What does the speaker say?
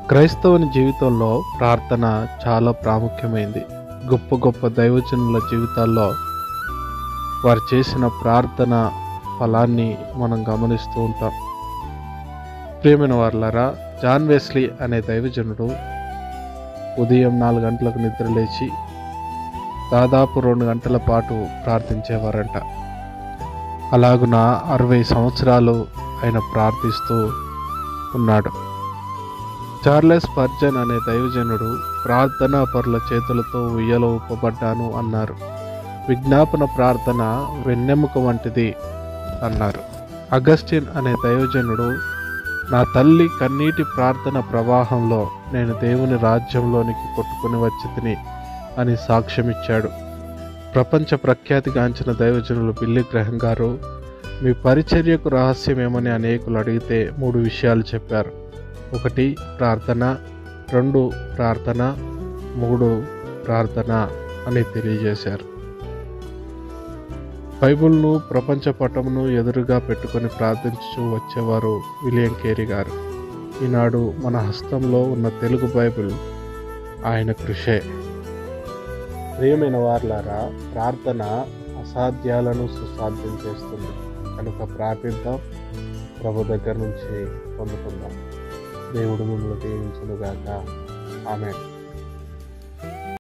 క్రైస్తవుని జీవితంలో ప్రార్థన చాలా ప్రాముఖ్యమైంది. గొప్ప గొప్ప దైవజనుల జీవితాల్లో వారు చేసిన ప్రార్థన ఫలాన్ని మనం గమనిస్తూ ఉంటాం. ప్రియమైన వారలారా, జాన్ వెస్లీ అనే దైవజనుడు ఉదయం 4 గంటలకు నిద్రలేచి దాదాపు 2 గంటల పాటు ప్రార్థించేవారంట. అలాగున 60 సంవత్సరాలు ఆయన ప్రార్థిస్తూ ఉన్నాడు. చార్లెస్ స్పర్జన్ అనే దైవజనుడు ప్రార్థనా పరుల చేతులతో ఉయ్యలో ఊపబడ్డాను అన్నారు. విజ్ఞాపన ప్రార్థన వెన్నెముక వంటిది అన్నారు. అగస్టిన్ అనే దైవజనుడు నా తల్లి కన్నీటి ప్రార్థన ప్రవాహంలో నేను దేవుని రాజ్యంలోనికి కొట్టుకుని వచ్చి తిని అని సాక్ష్యమిచ్చాడు. ప్రపంచ ప్రఖ్యాతిగాంచిన దైవజనులు బిల్లీ గ్రహం గారు మీ పరిచర్యకు రహస్యమేమని అనేకులు అడిగితే 3 విషయాలు చెప్పారు. 1 ప్రార్థన, 2 ప్రార్థన, 3 ప్రార్థన అని తెలియజేశారు. బైబిల్ను ప్రపంచ పటమును ఎదురుగా పెట్టుకొని ప్రార్థించుతూ వచ్చేవారు విలియం కేరీ గారు. ఈనాడు మన హస్తంలో ఉన్న తెలుగు బైబిల్ ఆయన కృషే. ప్రియమైన వారలారా, ప్రార్థన అసాధ్యాలను సుసాధ్యం చేస్తుంది. కనుక ప్రార్థిద్దాం, ప్రభు దగ్గర నుంచి పొందుకుందాం. దేవుడు మిమ్మల్ని దీవించునుగాక. ఆమేన్.